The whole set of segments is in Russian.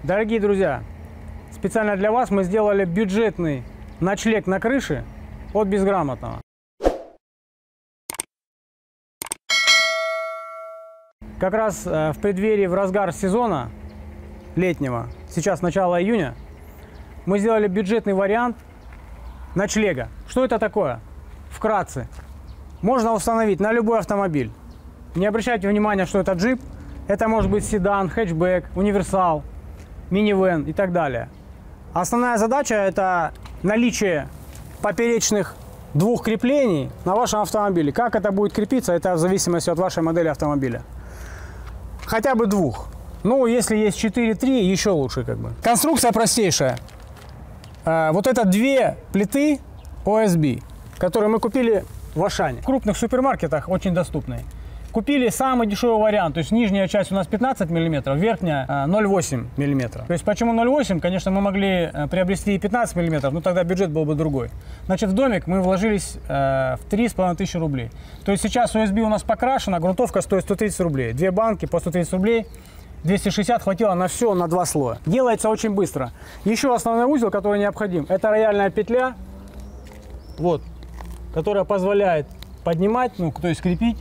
Дорогие друзья, специально для вас мы сделали бюджетный ночлег на крыше от Безграмотного. Как раз в преддверии, в разгар сезона летнего, сейчас начало июня, мы сделали бюджетный вариант ночлега. Что это такое? Вкратце. Можно установить на любой автомобиль. Не обращайте внимания, что это джип. Это может быть седан, хэтчбэк, универсал, минивэн и так далее. Основная задача – это наличие поперечных двух креплений на вашем автомобиле. Как это будет крепиться, это в зависимости от вашей модели автомобиля. Хотя бы двух. Ну, если есть 4-3, еще лучше как бы. Конструкция простейшая. Вот это две плиты OSB, которые мы купили в Ашане. В крупных супермаркетах очень доступные. Купили самый дешевый вариант, то есть нижняя часть у нас 15 мм, верхняя 0,8 мм. То есть почему 0,8? Конечно, мы могли приобрести и 15 мм, но тогда бюджет был бы другой. Значит, в домик мы вложились в 3500 рублей. То есть сейчас USB у нас покрашена, грунтовка стоит 130 рублей. Две банки по 130 рублей, 260 хватило на все, на 2 слоя. Делается очень быстро. Еще основной узел, который необходим, это рояльная петля, вот, которая позволяет поднимать, ну, то есть крепить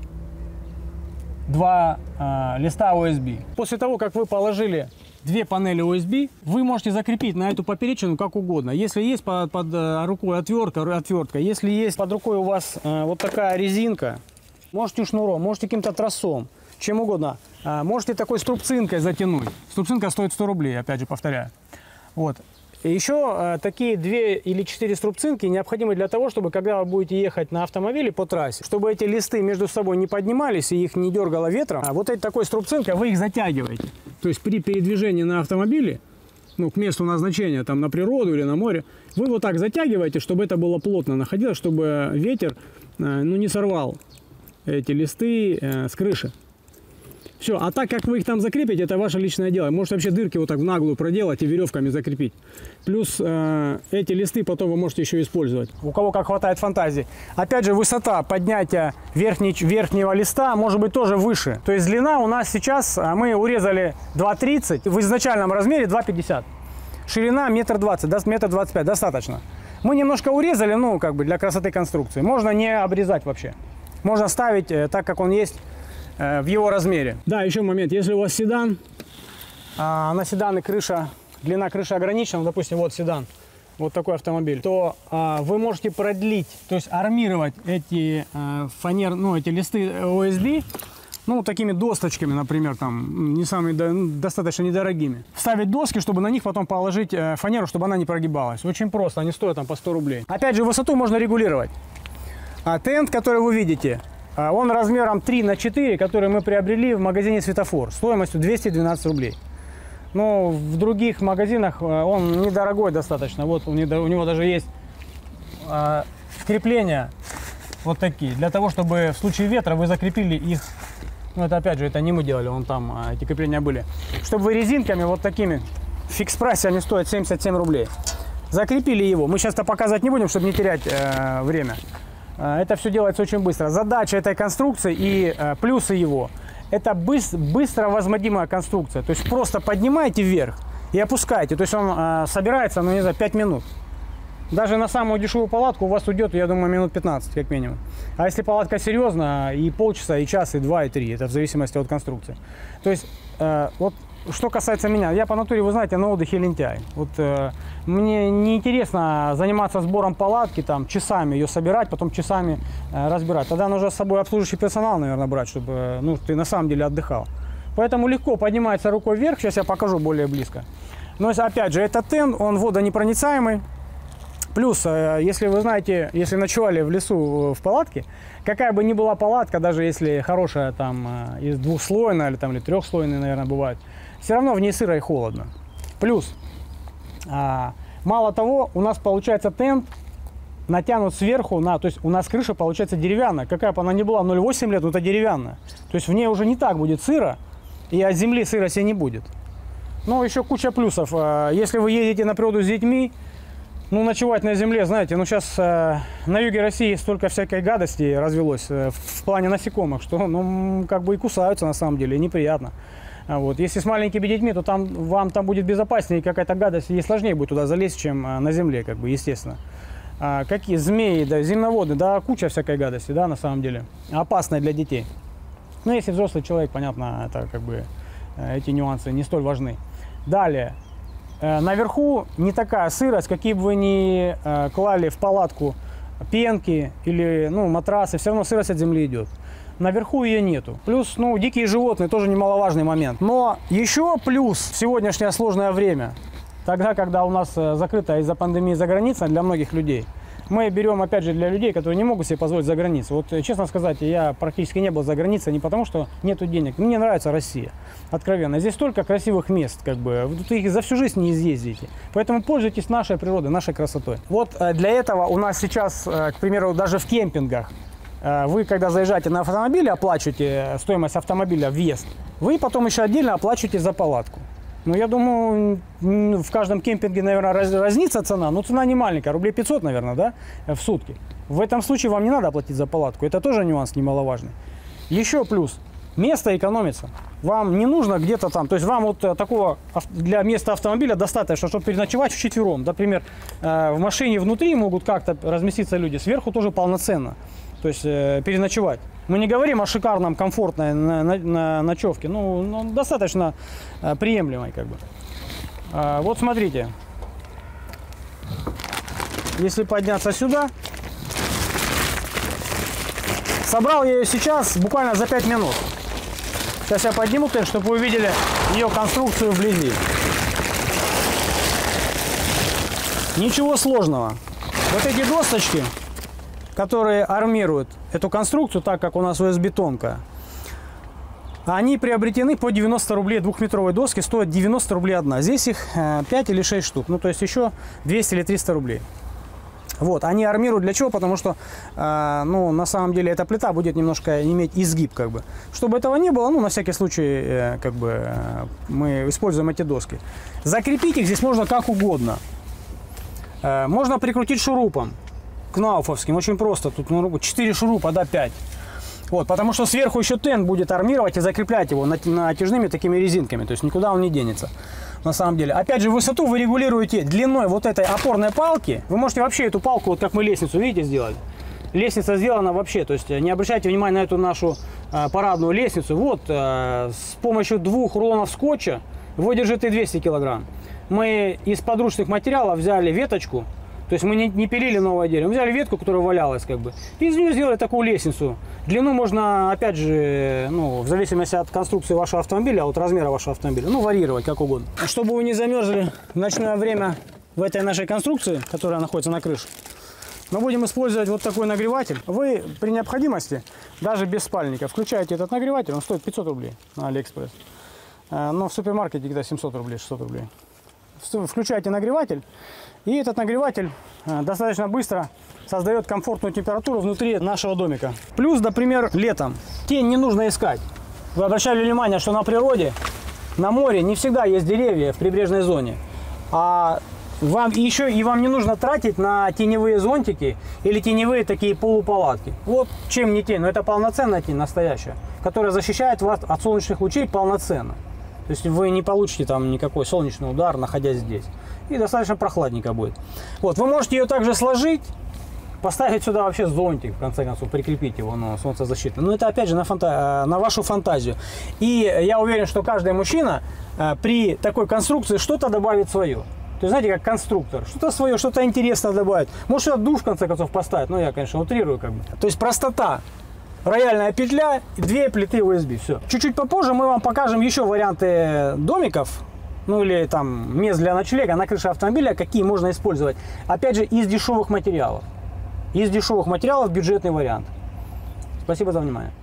два листа USB. После того, как вы положили две панели USB, вы можете закрепить на эту поперечину как угодно. Если есть под рукой отвертка, если есть под рукой у вас вот такая резинка, можете шнуром, можете каким-то тросом, чем угодно. Можете такой струбцинкой затянуть. Струбцинка стоит 100 рублей, опять же повторяю. Вот. И еще такие 2 или 4 струбцинки необходимы для того, чтобы когда вы будете ехать на автомобиле по трассе, чтобы эти листы между собой не поднимались и их не дергало ветром, а вот этой такой струбцинкой вы их затягиваете. То есть при передвижении на автомобиле, ну, к месту назначения, там на природу или на море, вы вот так затягиваете, чтобы это было плотно находилось, чтобы ветер ну, не сорвал эти листы с крыши. Все, а так как вы их там закрепите, это ваше личное дело. Можете вообще дырки вот так в наглую проделать и веревками закрепить. Плюс эти листы потом вы можете еще использовать. У кого как хватает фантазии. Опять же, высота поднятия верхнего листа может быть тоже выше. То есть длина у нас сейчас, мы урезали 2,30, в изначальном размере 2,50. Ширина 1,20 м, 1,25 м, достаточно. Мы немножко урезали, ну, как бы для красоты конструкции. Можно не обрезать вообще. Можно ставить так, как он есть, в его размере. Да, еще момент. Если у вас седан, на седаны длина крыши ограничена, допустим, вот седан, вот такой автомобиль, то вы можете продлить, то есть армировать эти эти листы OSB, ну, такими досточками, например, там, достаточно недорогими. Вставить доски, чтобы на них потом положить фанеру, чтобы она не прогибалась. Очень просто, они стоят там по 100 рублей. Опять же, высоту можно регулировать. Тент, который вы видите, он размером 3 на 4, который мы приобрели в магазине «Светофор», стоимостью 212 рублей. Но в других магазинах он недорогой достаточно. Вот у него даже есть крепления вот такие, для того, чтобы в случае ветра вы закрепили их. Ну, это опять же, это не мы делали, эти крепления были. Чтобы вы резинками вот такими, в фикс-прайсе они стоят 77 рублей. Закрепили его. Мы сейчас это показывать не будем, чтобы не терять время. Это все делается очень быстро. Задача этой конструкции и плюсы его – это быстро возводимая конструкция. То есть просто поднимаете вверх и опускаете. То есть он собирается, ну не знаю, 5 минут. Даже на самую дешевую палатку у вас уйдет, я думаю, минут 15 как минимум. А если палатка серьезная, и полчаса, и час, и 2, и 3. Это в зависимости от конструкции. То есть вот что касается меня, я по натуре, вы знаете, на отдыхе лентяй. Вот мне неинтересно заниматься сбором палатки, там, часами ее собирать, потом часами разбирать. Тогда нужно с собой обслуживающий персонал, наверное, брать, чтобы ты на самом деле отдыхал. Поэтому легко поднимается рукой вверх, сейчас я покажу более близко. Но опять же, этот тент, он водонепроницаемый. Плюс, если вы знаете, если ночевали в лесу в палатке, какая бы ни была палатка, даже если хорошая, там, из двухслойная или трехслойная, наверное, бывает, все равно в ней сыро и холодно. Плюс, мало того, у нас получается тент натянут сверху, то есть у нас крыша получается деревянная. Какая бы она ни была, 0,8 лет, но это деревянная. То есть в ней уже не так будет сыро, и от земли сырости не будет. Но еще куча плюсов. Если вы едете на природу с детьми, ну, ночевать на земле, знаете, ну, сейчас на юге России столько всякой гадости развелось в плане насекомых, что, ну, как бы и кусаются на самом деле, и неприятно. Вот. Если с маленькими детьми, то вам там будет безопаснее, какая-то гадость, ей сложнее будет туда залезть, чем на земле, как бы, естественно. Какие змеи, да, земноводные, да, куча всякой гадости, да, на самом деле, опасная для детей. Но если взрослый человек, понятно, это как бы эти нюансы не столь важны. Далее, наверху не такая сырость, какие бы вы ни клали в палатку пенки или, ну, матрасы, все равно сырость от земли идет. Наверху ее нету. Плюс, ну, дикие животные тоже немаловажный момент. Но еще плюс в сегодняшнее сложное время, тогда, когда у нас закрыта из-за пандемии заграница для многих людей, мы берем, опять же, для людей, которые не могут себе позволить за границу. Вот, честно сказать, я практически не был за границей не потому, что нету денег. Мне нравится Россия, откровенно. Здесь столько красивых мест, как бы, вы их за всю жизнь не изъездите. Поэтому пользуйтесь нашей природой, нашей красотой. Вот для этого у нас сейчас, к примеру, даже в кемпингах, вы, когда заезжаете на автомобиль, оплачиваете стоимость автомобиля, въезд, вы потом еще отдельно оплачиваете за палатку. Ну, я думаю, в каждом кемпинге, наверное, разнится цена, но цена не маленькая, рублей 500, наверное, да, в сутки. В этом случае вам не надо оплатить за палатку, это тоже нюанс немаловажный. Еще плюс, место экономится. Вам не нужно где-то там, то есть вам вот такого для места автомобиля достаточно, чтобы переночевать вчетвером. Например, в машине внутри могут как-то разместиться люди, сверху тоже полноценно. То есть переночевать. Мы не говорим о шикарном, комфортной ночевке, ну достаточно приемлемой, как бы. Вот смотрите, если подняться сюда, собрал я ее сейчас буквально за 5 минут. Сейчас я подниму, чтобы вы увидели ее конструкцию вблизи. Ничего сложного. Вот эти досточки, которые армируют эту конструкцию, так как у нас ОС-бетонка, они приобретены по 90 рублей. Двухметровые доски стоят 90 рублей одна. Здесь их 5 или 6 штук. Ну, то есть еще 200 или 300 рублей. Вот, они армируют для чего? Потому что, ну, на самом деле, эта плита будет немножко иметь изгиб, как бы. Чтобы этого не было, ну, на всякий случай, как бы, мы используем эти доски. Закрепить их здесь можно как угодно. Можно прикрутить шурупом. Кнауфовским, очень просто, тут 4 шурупа, да, 5. Вот, потому что сверху еще тент будет армировать и закреплять его натяжными такими резинками, то есть никуда он не денется, на самом деле. Опять же, высоту вы регулируете длиной вот этой опорной палки. Вы можете вообще эту палку, вот как мы лестницу, видите, сделали. Лестница сделана вообще, то есть не обращайте внимания на эту нашу парадную лестницу. Вот, с помощью 2 рулонов скотча выдержит и 200 килограмм. Мы из подручных материалов взяли веточку. То есть мы не пилили новое дерево, мы взяли ветку, которая валялась, как бы, и из нее сделали такую лестницу. Длину можно, опять же, ну, в зависимости от конструкции вашего автомобиля, от размера вашего автомобиля, ну, варьировать как угодно. Чтобы вы не замерзли в ночное время в этой нашей конструкции, которая находится на крыше, мы будем использовать вот такой нагреватель. Вы при необходимости, даже без спальника, включаете этот нагреватель, он стоит 500 рублей на Алиэкспресс. Но в супермаркете где-то 700 рублей, 600 рублей. Включаете нагреватель, и этот нагреватель достаточно быстро создает комфортную температуру внутри нашего домика. Плюс, например, летом тень не нужно искать. Вы обращали внимание, что на природе, на море не всегда есть деревья в прибрежной зоне. А вам еще и вам не нужно тратить на теневые зонтики или теневые такие полупалатки. Вот чем не тень, но это полноценная тень, настоящая, которая защищает вас от солнечных лучей полноценно. То есть вы не получите там никакой солнечный удар, находясь здесь. И достаточно прохладненько будет. Вот, вы можете ее также сложить, поставить сюда вообще зонтик, в конце концов, прикрепить его на солнцезащиту. Но это опять же на вашу фантазию. И я уверен, что каждый мужчина при такой конструкции что-то добавит свое. То есть, знаете, как конструктор. Что-то свое, что-то интересное добавит. Может, сюда душ, в конце концов, поставить. Ну, я, конечно, утрирую как бы. То есть, простота. Рояльная петля, 2 плиты USB, все. Чуть-чуть попозже мы вам покажем еще варианты домиков, ну или там мест для ночлега на крыше автомобиля, какие можно использовать. Опять же, из дешевых материалов. Из дешевых материалов бюджетный вариант. Спасибо за внимание.